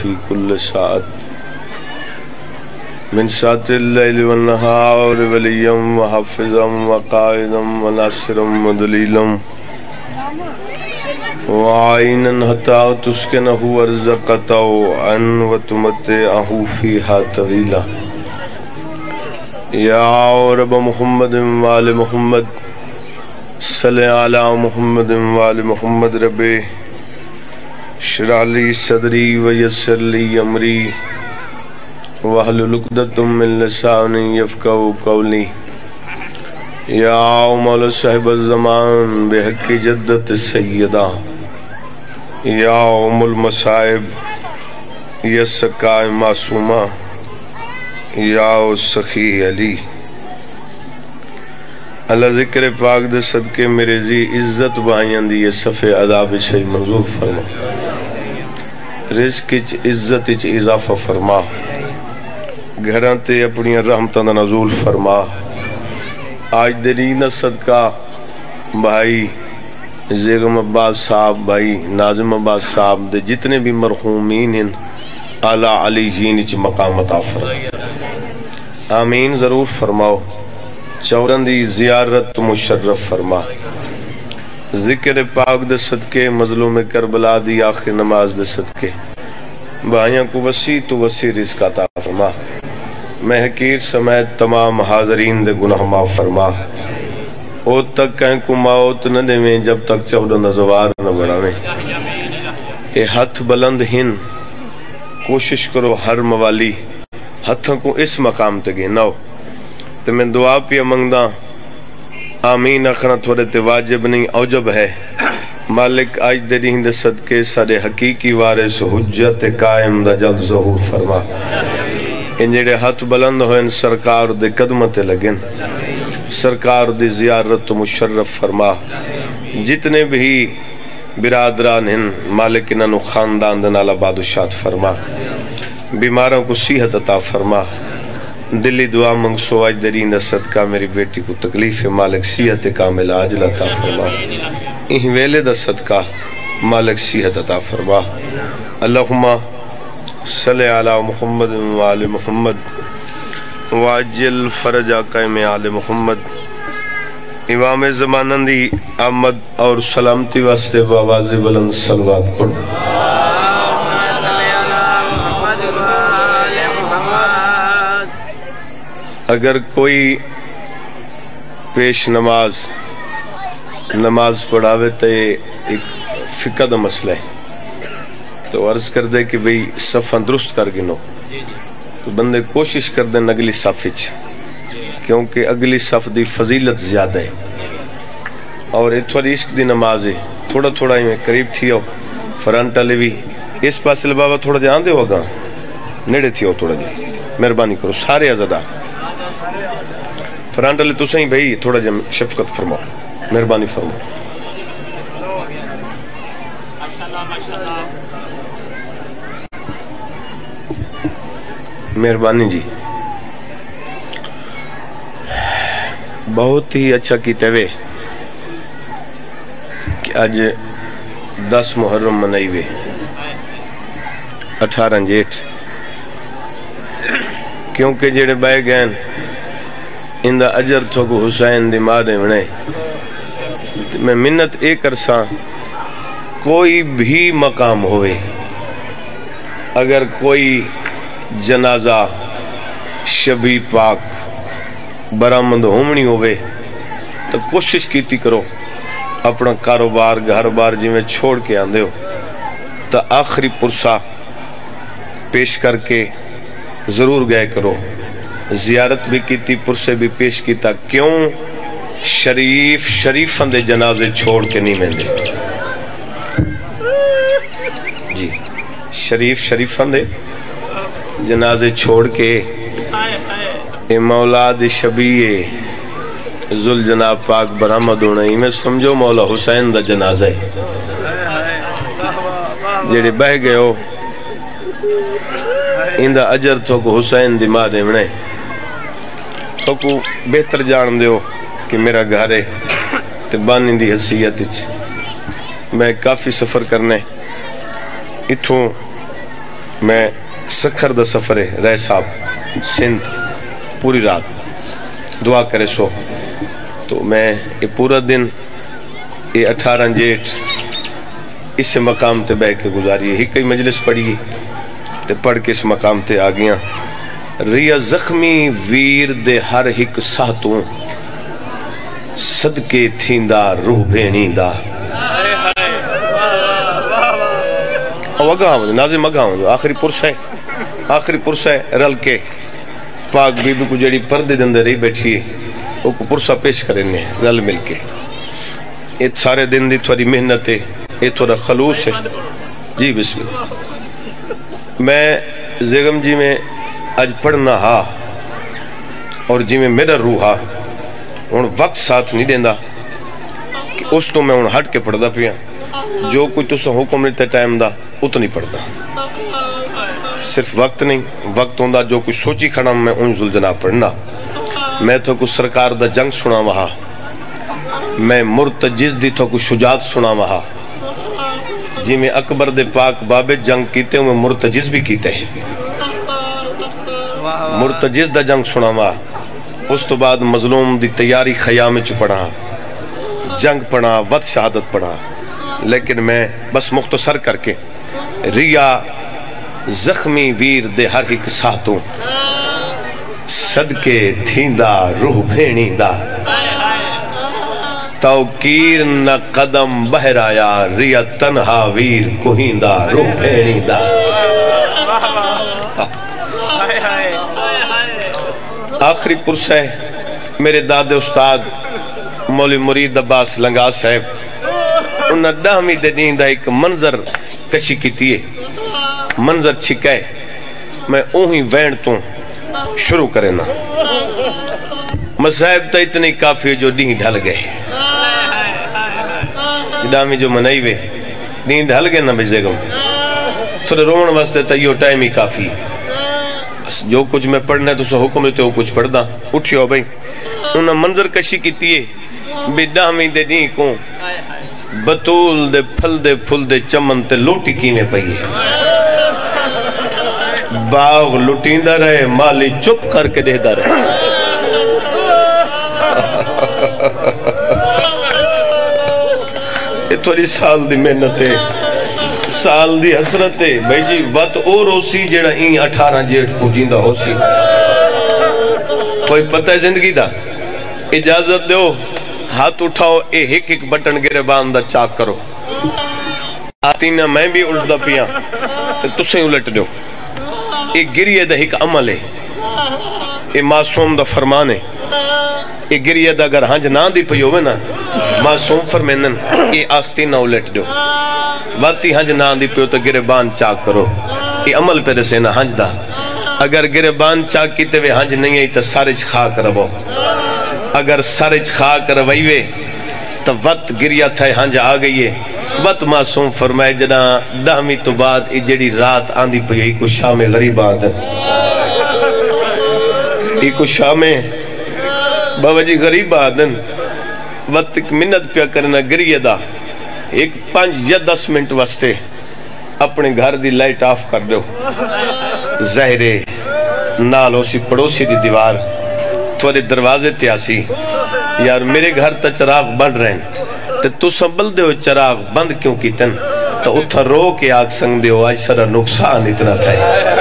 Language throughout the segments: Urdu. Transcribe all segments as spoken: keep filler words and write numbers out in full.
فی کل ساعت من ساعت اللیل والنہار ولیا وحافظا وقائدا وناصرا ودلیلا وعینا حتی تسکنہ ورزقتا عن وتمتعہ فیہا طویلا یا رب محمد وآل محمد صلی علی محمد وآل محمد رب اشرح لی صدری ویسر لی امری واحلل عقدۃ من لسانی یفقہوا قولی یا مولا صاحب الزمان بحق جدت سیدہ یا ام المصائب یا سقائے معصومہ یا سخی علی اللہ ذکر پاک دے صدقے میرے زی عزت بائیاں دی یہ صفحے عذاب چھئی منظور فرما رزق اچ عزت اچ اضافہ فرما گھراں تے اپنی رحمتاں دا نزول فرما آج دیرینہ صدقہ بھائی زیغم عباس صاحب بھائی ناظم عباس صاحب دے جتنے بھی مرحومین ہیں اعلیٰ علی جین اچ مقام عطا فرما آمین ضرور فرماؤ چورن دی زیارت مشرف فرما ذکر پاک دے صدقے مظلوم کربلا دی آخر نماز دے صدقے بھائیاں کو وسیع تو وسیع رزق عطا فرما میں حقیر سمیت تمام حاضرین دے گناہ معاف فرما او تک کہیں کو موت نہ دے میں جب تک چودہ نزوار نہ بڑھاویں اے ہتھ بلند ہن کوشش کرو ہر موالی ہتھوں کو اس مقام تے گھناؤ تو میں دعا پیا منگدا آمین اخنا تھوڑے تے واجب نہیں اوجب ہے مالک آج دے ہند صدقے سارے حقیقی وارث حجت قائم دا جلد ظہور فرما ان جڑے ہاتھ بلند ہوئن سرکار دے قدمت لگن سرکار دی زیارت مشرف فرما جتنے بھی برادران ہیں مالک انہوں خاندان دن علا بادشاہت فرما بیماروں کو صحت عطا فرما دلی دعا منگسو آج درین صدقہ میری بیٹی کو تکلیف مالک صحت کامل عاجل عطا فرما این ویلے دا صدقہ مالک صحت عطا فرما اللہم صلی علی محمد وآل محمد واجل فرج قائم آل محمد امام زمانن دی آمد اور سلامتی واسطے بآواز بلند صلوات پڑھ اگر کوئی پیش نماز نماز پڑھاوے تو ایک فقہ دا مسئلہ ہے تو عرض کر دے کہ بھئی صفحہ درست کر گنو تو بندے کوشش کر دیں اگلی صف اچ کیونکہ اگلی صف دی فضیلت زیادہ ہے اور اتواری عشق دی نماز ہے تھوڑا تھوڑا ہی میں قریب تھی ہو فرانٹ علی بھی اس پاس بابا تھوڑا جان دے ہوگا نیڑے تھی ہو تھوڑا جی مہربانی کرو سارے عزدار فرانٹ علی تو سہیں بھئی تھوڑا جا شفقت فرماؤ مہربانی فرماؤ مہربانی جی بہت ہی اچھا کیتے ہوئے کہ آج دس محرم منائی ہوئے اٹھارہ جیٹھ کیونکہ جڑے بائے گئے اندہ اجر تھو کو حسین دی مارے ونے میں منت ایک عرصہ کوئی بھی مقام ہوئے اگر کوئی جنازہ شبی پاک برآمد ہومنی ہوئے تو کوشش کیتی کرو اپنا کاروبار گھر بار جی میں چھوڑ کے آندے ہو تو آخری پرسہ پیش کر کے ضرور گئے کرو زیارت بھی کیتی پرسے بھی پیش کیتا کیوں شریف شریفاں دے جنازے چھوڑ کے نہیں مندے جی شریف شریفاں دے جنازے چھوڑ کے اے مولا دی شبیہ ذل جناب پاک برآمد ہونا ہی میں سمجھو مولا حسین دا جنازہ ہے جڑے بہ گئے ہو اندہ اجر تو کو حسین دی ماں دے منے تو کو بہتر جان دے ہو کہ میرا گھر ہے تے بانی دی حیثیت میں کافی سفر کرنے اتھوں میں سکھر دا سفر ہے رہ صاحب سندھ پوری رات دعا کرے سو تو میں یہ پورا دن یہ اٹھارہ جیٹھ اس مقام تے بہ کے گزاری ہے. ایک ہی مجلس پڑھی تے پڑھ کے اس مقام تے آ گیا. ریا زخمی ویر دے ہر ہک ساتوں صدقے تھیندا روح بھینی دا. وگاؤں ناظم وگاؤں آخری پرس ہے آخری پرس ہے رل کے پاک بی بی کو جڑی پردے دے اندر رہی بیٹھی ہے وہ کو پرسا پیش کرنے رل مل کے. یہ سارے دن دی تھوڑی محنت ہے یہ تھوڑا خلوص ہے. جی بسم اللہ. میں زیگم جی میں اج پڑھنا ہا اور جی میں میرا روح ہا ہن وقت ساتھ نہیں دیندہ کہ اس تو میں ہن ہٹ کے پڑھدا پیا. جو کوئی تسا حکم لیتے ٹائم دا اتنی پڑھدا. صرف وقت نہیں وقت ہوندا جو کوئی سوچی کھڑا میں انزل جناب پڑھنا. میں تو کو سرکار دا جنگ سنا وہا میں مرتجز دی تو کو شجاعت سنا وہا. جی میں اکبر دے پاک بابے جنگ کیتے ہوں میں مرتجز بھی کیتے ہیں. مرتجز دا جنگ سنا وہا. اس تو بعد مظلوم دی تیاری خیام چ پڑھا جنگ پڑھا وط شہادت پڑھا. لیکن میں بس مختصر کر کے ریا زخمی ویر دے ہر ایک ساتوں صدقے تھیندا روح بھینی دا. توقیر نہ قدم بہر آیا ریا تنہا ویر کوہیندا روح بھینی دا. آخری پرس ہے میرے دادے استاد مولی مرید عباس لنگا صاحب انہاں دہمی دے دین دا ایک منظر کشی کیتی ہے. منظر چھکے میں اوہی وین تو شروع کرنا. مصاحب تا اتنی کافی جو دین ڈھل گئے دامی جو منائی وے دین ڈھل گئے نا بجے گم تھوڑے رومن واسطے تا یہ ٹائم ہی کافی. جو کچھ میں پڑھنا ہے تو سو حکم لیتے ہو کچھ پڑھ دا اٹھیو بھائی. انہاں منظر کشی کیتی ہے بھی دامی دے دین کو بطول دے پھل دے پھل دے چمن تے لوٹی کینے پئی ہے. باغ لٹیندہ رہے مالی چپ کر کے دے دا رہے. یہ تھوڑی سال دی محنت ہے سال دی حسرت ہے بھائی جی. وقت اور ہو سی جیڑا این اٹھارہ جیٹ کو جیندہ ہو سی. کوئی پتہ ہے زندگی دا اجازت دیو ہاتھ اٹھاؤ اے ایک ایک بٹن گرے باندھا چاک کرو. آتی نا میں بھی الٹا پیا تسے الٹ دیو. اے گریہ دا ایک عمل ہے اے معصوم دا فرمان ہے. اے گریہ دا اگر ہنج نہ دی پیو نا معصوم فرمینن اے آستی نہ الٹ دیو. واتی ہنج نہ دی پیو تو گرے باندھ چاک کرو. اے عمل پہ رسے نا ہنج دا. اگر گرے باندھ چاک کیتے ہوئے ہنج نہیں ہے تو سارے خاک ربو. اگر سارے خاک رویوے تو وقت گریہ تھا ہنج آ گئی ہے. وقت معصوم فرمائے جنا دہمی تو بعد ای جڑی رات آندھی پئی کو شام غریب آدھ ای کو شام بابا جی غریب آدھن وقت ایک منت پیا کرنا گریہ دا ایک پانچ یا دس منٹ واسطے اپنے گھر دی لائٹ آف کر دو. زہرے نالو سی پڑوسی دی دیوار تھوڑے دروازے تیاسی یار میرے گھر تا چراغ بند رہن تے تو سنبل دے ہو چراغ بند کیوں کیتن تو اتھا رو کے آگ سنگ دے ہو آج سارا نقصان اتنا تھا.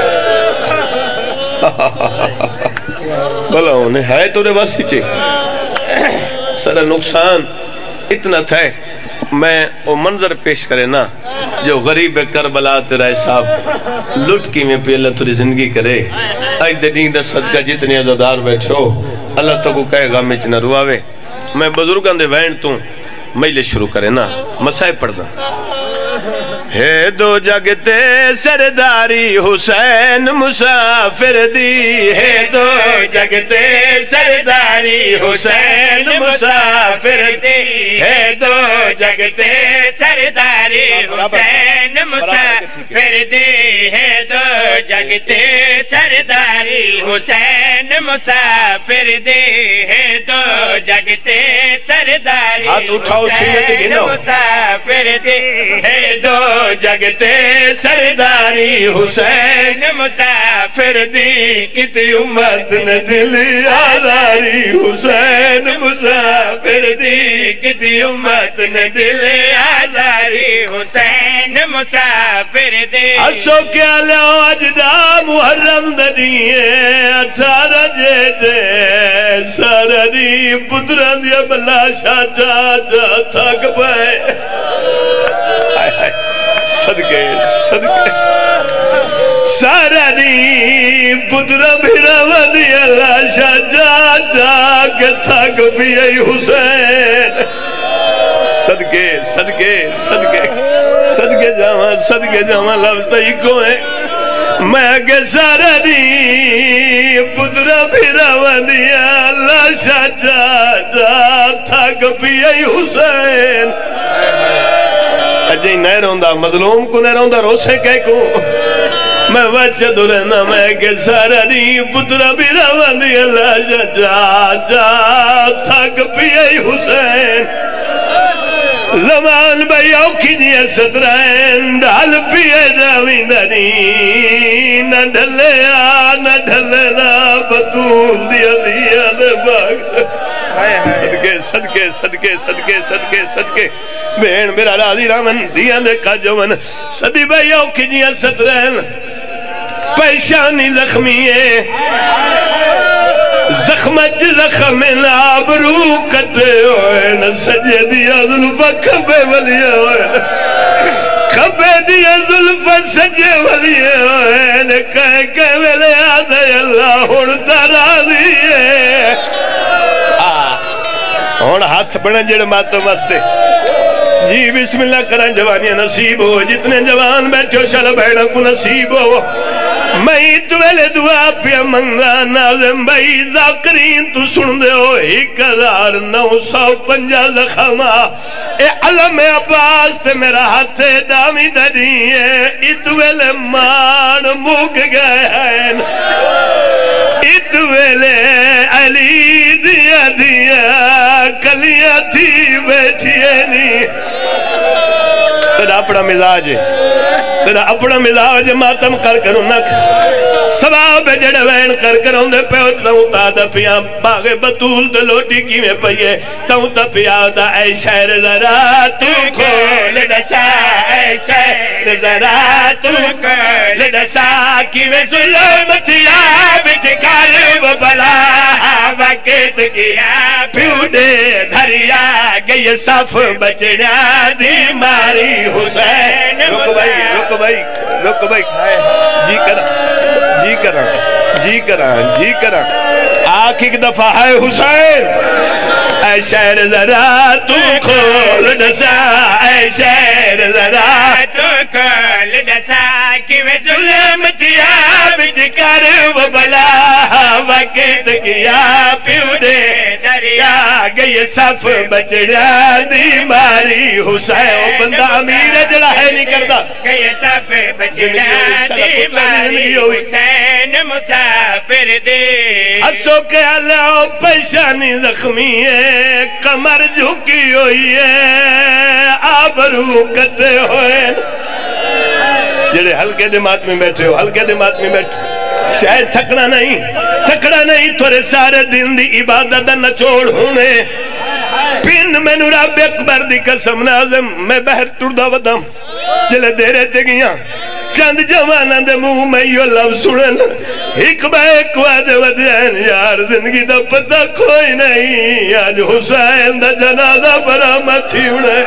بلا انہیں ہے تو رے واسی چے سارا نقصان اتنا تھا. میں وہ منظر پیش کرے نا جو غریب کربلا تیرے صاحب لٹ کی میں پہ اللہ تیری زندگی کرے. آج دے دین دا صدقہ جتنی عزادار بیٹھو اللہ تو کو کہے گا میں چنہ رواوے. میں بزرگاں دے وین تو میلے شروع کرے نا مسائب پڑھ دا. ہے دو جگتے سرداری حسین مسافر دی. ہے دو جگتے سرداری حسین مسافر دی. ہے دو جگتے سرداری حسین مسافر دی. ہے دو جگتے سرداری حسین مسافر دے دو جگتے سرداری حسین مسافر دے دو جگتے سرداری حسین مسافر دی کتی امت نے دل آزاری حسین مسافر دی کتی امت نے دل آزاری حسین مسافر دی اسو کیا لو اجدا محرم دنیے اٹھارہ جیٹے سارا دی پتران دیا بلا شاہ جا جا تھاک پائے صدقے صدقے سارا دی پتران بھیرا ودیا لاشا جا جا کے تھاک پیئے حسین صدقے صدقے صدقے صدقے جاواں صدقے جاواں لفظ تئی کو ہے میں کہ سارا دی پترا پھرا ودیا لاشا جا جا تھاک پیئے حسین اجھے نہیں روندہ مظلوم کو نہیں روندہ روسے کہے کو میں وجہ دو رہنا میں کہ سارا دی پترا پھرا ودیا لاشا جا جا تھاک پیئے حسین زمان بھئی اوکی دیا سترائن ڈال پیئے جاویں دنی نہ ڈھلیا نہ ڈھلنا بطول دیا دیا دے باگ صدقے صدقے صدقے صدقے صدقے صدقے بہن میرا راضی رامن دیا دے کا جوان صدی بھئی اوکی دیا سترائن پیشانی زخمی ہے زخمت زخم نابرو کٹے ہوئے نہ سجے دیا ظلفہ کھبے ولیے ہوئے کھبے دیا ظلفہ سجے ولیے ہوئے نہ کہے کہ ویلے آدھے اللہ ہونتا راضی ہے ہون ہاتھ بڑھن جڑ ماتو مستے جی بسم اللہ کرن جوانیاں نصیب ہو جتنے جوان بیٹھو شل بھیڑا کو نصیب ہو میں تویلے دعا پیا منگا ناظم بھائی ذاکرین تو سن دے ہو ایک ہزار نو سو پنجا زخمہ اے علم عباس تے میرا ہاتھ دامی دری ہے اتویلے مان موک گئے ہیں اتویلے علی دیا دیا کلیاں تھی بیٹھئے نہیں تیرا اپنا مزاج ہے تیرا اپنا مزاج ماتم کر کروں نک سباب جڑ وین کر کروں دے پیوت تاؤں تا دا پیا باغ بطول دے لوٹی کی میں پئیے تاؤں تا پیا دا اے شہر ذرا تو کھول دسا اے شہر ذرا تو کھول دسا کی میں ظلمتیا بچ کالب بلا وقت کیا پیوڑے دھریا گئی صف بچڑا دی ماری حسین رک بھائی رک بھائی رک بھائی جی کرا جی کرا جی کرا جی کرا آنکھ ایک دفعہ ہے حسین اے شہر ذرا تو کھول دسا اے شہر ذرا تو کھول دسا کہ میں ظلمتیا بچ کر وہ بلا وقت کیا پیوڑے دریا گئی صف بچڑا دی ماری حسین وہ بندہ امیر جڑا ہے نہیں کرتا گئی صف بچڑا دی ماری حسین مسافر دے حسو کے اللہ پیشانی زخمی ہے کمر جھکی ہوئی ہے آبرو کتے ہوئے جڑے ہلکے دمات میں بیٹھے ہو ہلکے دمات میں بیٹھے شاید تھکڑا نہیں تھکڑا نہیں تھوڑے سارے دن دی عبادت نہ چھوڑ ہونے پین میں رب اکبر دی قسم نازم میں بہر ٹردہ ودم جلے دیرے تے گیاں چند جوانہ دے منہ میں یو لفظ سنن ایک با ایک وعدے ودین یار زندگی دا پتہ کوئی نہیں آج حسین دا جنازہ برآمد تھی انہیں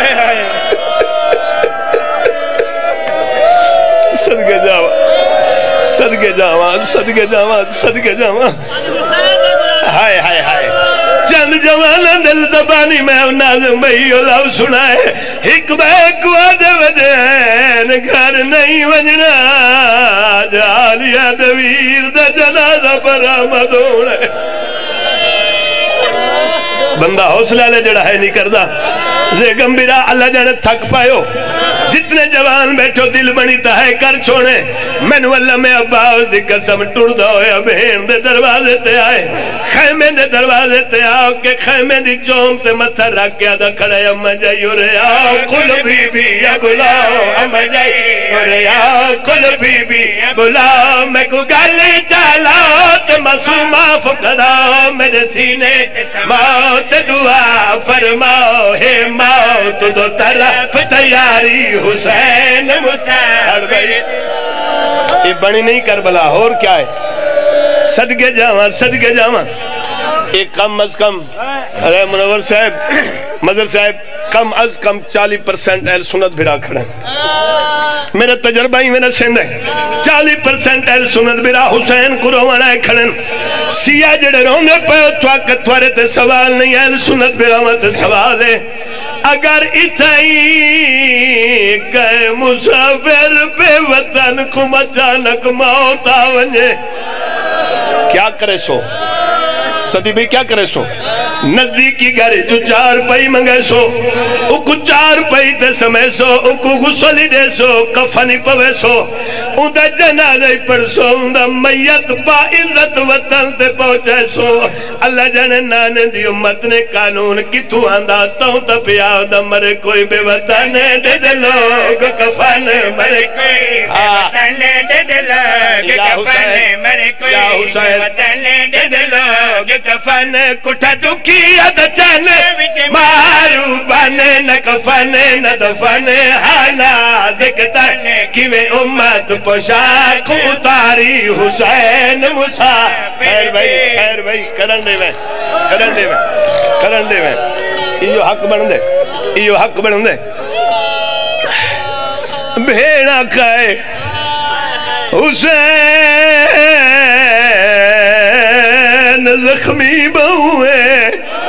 صدقے جاوا صدقے جاوا صدقے جاوا صدقے جاوا ہائے ہائے ہائے چند جوانا دل زبانی میں ناظم بھئی لو سنائے ایک با ایک وعدے ودین گھر نہیں ونجنا جالیا دویر دا جنازہ برآمد ہونے بندہ حوصلہ لے جڑا ہے نہیں کردہ زیگم بیرا اللہ جانے تھک پائیو جتنے جوان بیٹھو دل بنی تاہے کر چھوڑے مینو اللہ میں عباس دی قسم ٹوڑ دا ہویا بہن دے دروازے تے آئے خیمے دے دروازے تے آؤ کہ خیمے دی چوم تے متھر رکھ کے آدھا کھڑے اما جائی ہو رہے آؤ کل بی بی بلاؤ اما جائی ہو رہے آؤ کل بی بی بلاؤ میں کو گالی چالاؤ تو مسومہ فکراؤ میرے سینے موت دعا فرماؤ ہے موت دو طرف تیاری حسین مسلم یہ بنی نہیں کربلا اور کیا ہے صدقے جاواں صدقے جاواں ایک کم از کم ارے منور صاحب مظہر صاحب کم از کم چالی پرسنٹ اہل سنت بھرا کھڑا میرا تجربہ ہی میرا سندھ ہے چالی پرسنٹ اہل سنت بھرا حسین کو روانہ کھڑن سیاہ جڑے رونے پہ اتواک توارے تے سوال نہیں اہل سنت بھرا مت سوال ہے اگر اتائی گئے مسافر بے وطن کو مچانک موت آونجے کیا کرے سو صدی بھی کیا کرے سو نزدیکی گھر جو چار پئی منگے سو اکو چار پئی تے سمے سو اکو غسلی دے سو کفنی پوے سو اندہ جنازہ پر سو اندہ میت با عزت وطن تے پہنچے سو اللہ جانے نانے دی امت نے قانون کی تو آندہ تاؤں تا پیاؤ دا مرے کوئی بے وطن دے دے لوگ کفن مرے کوئی بے وطن دے دے لوگ کفن مرے کوئی بے وطن دے دے لوگ کفن کٹھا دکھی اد چانے مارو بانے نہ کفنے نہ دفنے حالا ذکتر کیویں امت پوشاک اتاری حسین موسیٰ خیر بھائی خیر بھائی کرن دے میں کرن دے میں کرن دے میں ایو حق بن دے ایو حق بن دے بھیڑا کھائے حسین زخمی بہوئے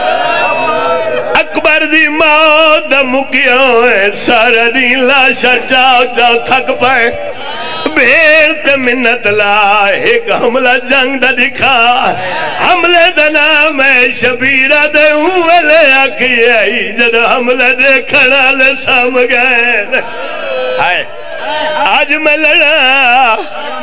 اکبر دی موت مکیا ہوئے سارا دین لاشا چاو چاو تھک پائے بھیڑ تے منت لا ایک حملہ جنگ دا دکھا حملے دا نام ہے شبیرہ دے ہوئے لے آکھی آئی جد حملہ دے کھڑا لے سام گئے آئے آج میں لڑا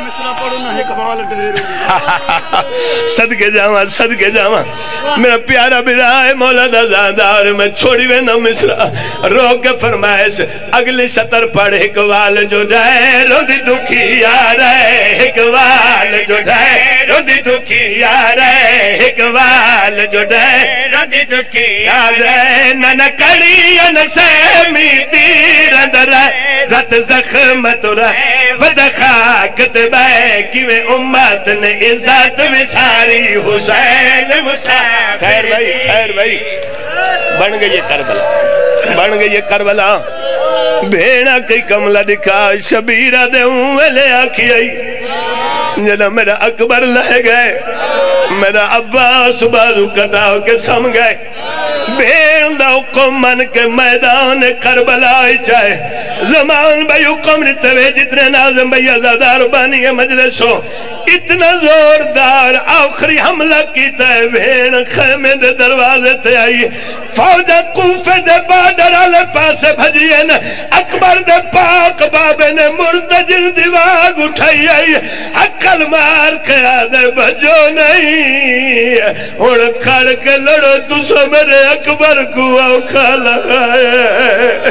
صدقے جاواں صدقے جاواں میرا پیارا برائے مولا دا زاندار میں چھوڑی وے نہ مصرہ رو کے فرمائش اگلی سطر پڑھ اقوال جو جائے رو دی دکھی آرہے اقوال جو جائے رو دی دکھی آرہے اقوال جو جائے رو دی دکھی آرہے نہ کڑی نسیمی تیر اندر رت زخمت رہے ودخا کتبائے کیویں امت نے عزت وساری حسین موسیٰ خیر بھائی خیر بھائی بن گئی یہ کربلا بن گئی یہ کربلا بھیڑا کئی کملہ دکھا شبیرہ دے ہوئے لے آکھی آئی جنا میرا اکبر لے گئے میرا عباس بازو کٹاو کے سم گئے بھیڑ دا حکم من کے میدان کربلا چاہے زمان بھائی حکم رتوے جتنے ناظم بھائی ازادار بانی ہے مجلسوں اتنا زوردار آخری حملہ کیتا ہے بھیڑ خیمے دے دروازے تے آئی فوجہ کوفے دے بادر آلے پاسے بھجیے نا اکبر دے پاک بابے نے مرتجل دیواغ اٹھائی آئی اکل مار کے آدھے بھجو نہیں اور کھڑ کے لڑو تو سو میرے اکبر کو اوکھا لگائے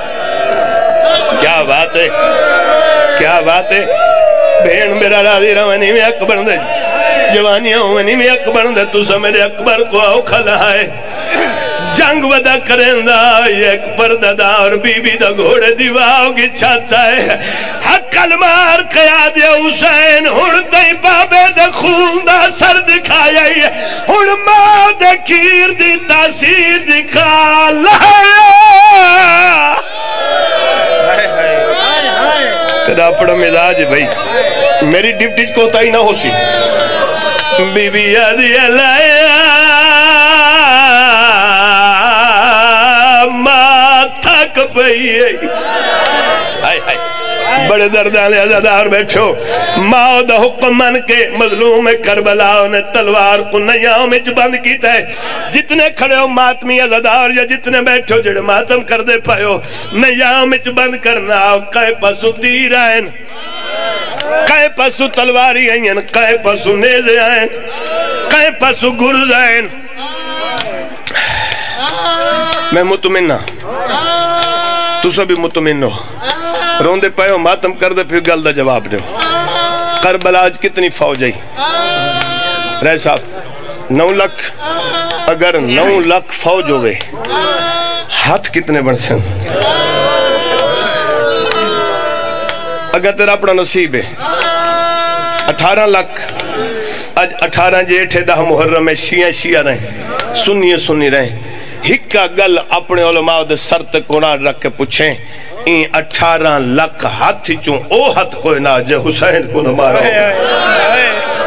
کیا بات ہے کیا بات ہے بھیڑ میرا راضی روانی میں اکبر دے جوانیاں ہوانی میں اکبر دے تو سو میرے اکبر کو اوکھا لگائے جنگ ودا کریں دا ایک پردہ دا اور بی بی دا گھوڑے دیواؤ کی چھاتا ہے حق المار قیاد یا حسین ہن دائی بابے دا خون دا سر دکھایا ہے ہن ماں دا کیر دی تاثیر دکھا لہایا تیرا پڑا مزاج بھائی میری ڈپٹی کو تائی نہ ہو سی بی بی یادی علیہ ماں تھک پئی ہے بڑے دردان عزادار بیٹھو ماں دا حکم من کے مظلوم کربلا نے تلوار کو نیاؤں میں بند کیتا ہے جتنے کھڑے ہو ماتمی عزادار یا جتنے بیٹھو جڑے ماتم کر دے پائے ہو نیاؤں میں بند کرنا کائے پاسو تیر آئین کائے پاسو تلواری آئین کائے پاسو نیزے آئین کائے پاسو گرز آئین میں مطمئنہ تو سبھی مطمئن ہو روندے پائے ہو ماتم کر دے پھر گل دا جواب دے کربلا آج کتنی فوج ہے رہ صاحب نو لکھ اگر نو لکھ فوج ہوئے ہاتھ کتنے بڑھ سن اگر تیرا اپنا نصیب ہے اٹھارہ لکھ آج اٹھارہ جیٹھے دہ محرم میں شیعہ شیعہ رہیں سنی سنی رہیں ہکا گل اپنے علماء دے سر تے قرآن رکھ کے پوچھیں این اٹھارہ لکھ ہاتھ چون او ہاتھ کوئی نہ جے حسین کو نہ مارا ہو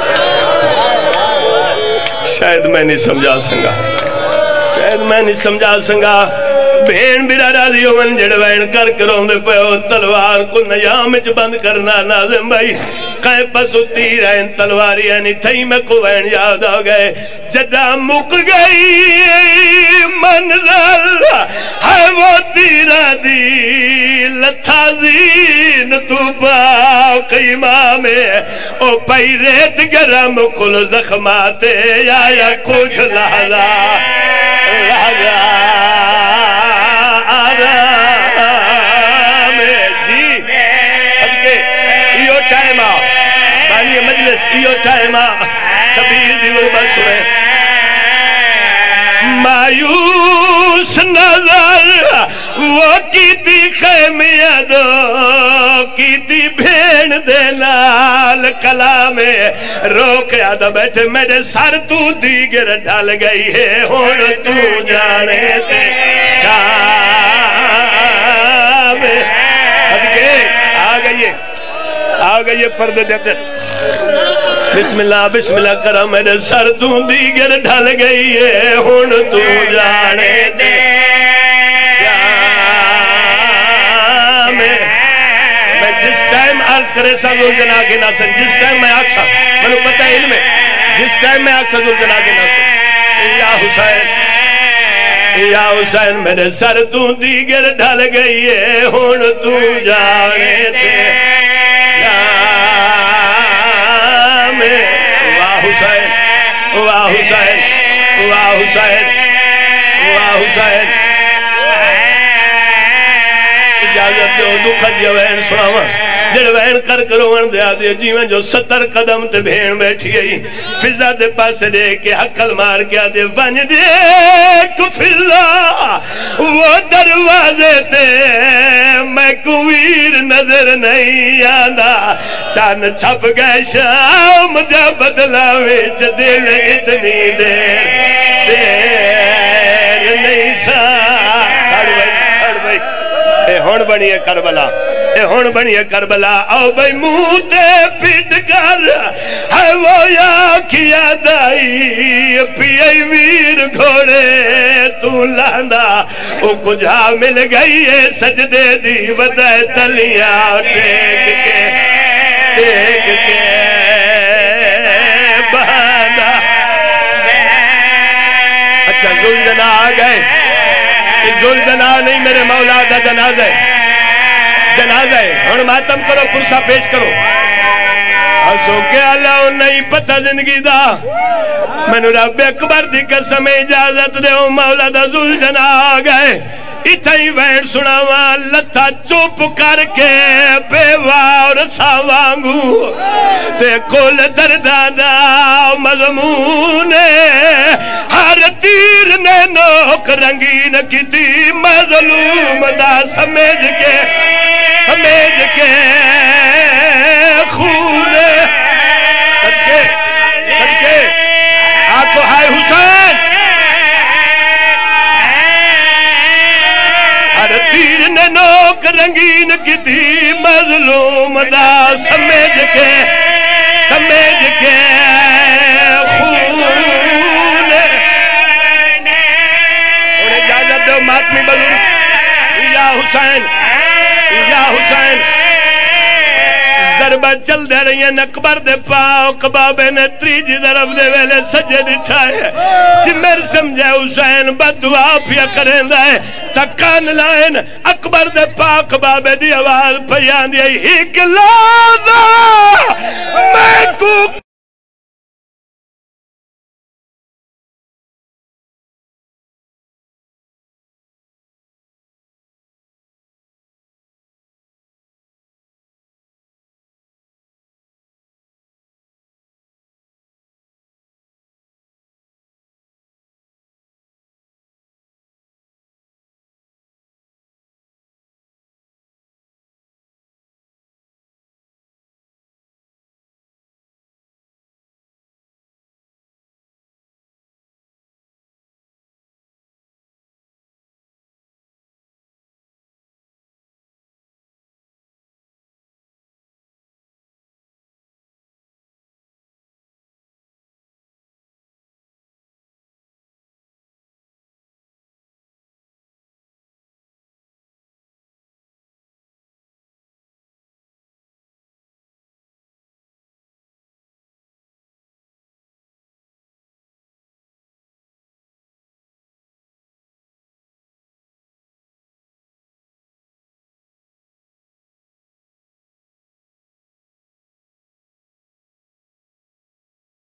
شاید میں نہیں سمجھا سنگا شاید میں نہیں سمجھا سنگا بین بیڑا راضی ہو من جڑ وین کر کروں دے پہ ہو تلوار کو نیامچ بند کرنا ناظم بھائی کائیں پسو تیر این تلواری اینی تھئی میں کو وین یاد آ گئے جدہ مک گئی منظر ہے وہ تیرہ دی لتھا زین تو پاو قیمہ میں او پئی ریت گرم کل زخماتے یا یا کچھ لحظہ لحظہ ایو ٹائمہ شبیر دی غربت سنے مایوس نظر وہ کیتی خیمیہ دو کیتی بھین دے نال کلامے روک یادہ بیٹھے میرے سر تو دیگر ڈھال گئی ہے ہون تو جانے تے شام صدقے آ گئیے آ گئیے پردے دیتے بسم اللہ بسم اللہ کرا میرے سر تو دیگر ڈھل گئی ہے ہون تو جانے دے شام میں جس ٹائم عرض کرے سا ذو جنا کے ناصر جس ٹائم میں آکسا میں نے پتہ علم ہے جس ٹائم میں آکسا ذو جنا کے ناصر یا حسین یا حسین میرے سر تو دیگر ڈھل گئی ہے ہون تو جانے دے واہ حسین واہ حسین واہ حسین واہ حسین اجازت دو دکھت یہ وین سناواں جڑ وین کر کرو ون دیا دے جیویں جو ستر قدم تے بھین بیٹھی گئی فضا دے پاس دے کے حقل مار کیا دے ون دیکھ فضا وہ دروازے تے میں کویر نظر نہیں آنا چان چھپ گئے شام جا بدلا ویچ دل اتنی دیر دیر نہیں سا کھڑ بھائی کھڑ بھائی اے ہون بنی ہے کربلا اے ہون بنی ہے کربلا آؤ بھائی منہ تے پیٹ کر ہے وہ یا کیا دائی پیئی ویر گھوڑے تو لاندہ او کجھا مل گئی ہے سجدے دی ودائے تلیاں ٹیک کے ٹیک کے بہانا اچھا زلجنا آ گئے زلجنا نہیں میرے مولا دا جنازہ جنازہ ہے ہن ماتم کرو پرسا پیش کرو ہسو کہ اللہ نہیں پتہ زندگی دا میں نے رب اکبر دی قسم اجازت دے ہوں مولا دا زلجنا آ گئے اتھائی وین سناواں لتھا چوپ کر کے بیوہ اور ساوانگو تے کل دردانا مضمون ہر تیر نے نوک رنگین کی دی مظلوم دا سمیج کے سمیج کے خون صدقے صدقے آکو ہائے حسین ہر تیر نے نوک رنگین کی دی مظلوم دا سمیج کے سمیج کے خون انہیں اجازت دو ماتمی بزرگ یا حسین یا حسین با چل دے رہی ہیں اکبر دے پاک بابے نے تریجی ضرب دے ویلے سجے نٹھائے سمر سمجھے حسین بدعا پیا کریں دائے تکان لائن اکبر دے پاک بابے دی آواز پیان دی ہی گلازا